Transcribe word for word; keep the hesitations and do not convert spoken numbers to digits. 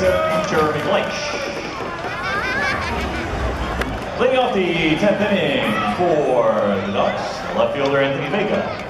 seven, Jeremy Blanch. Leading off the tenth inning for the Ducks, left fielder Anthony Vega.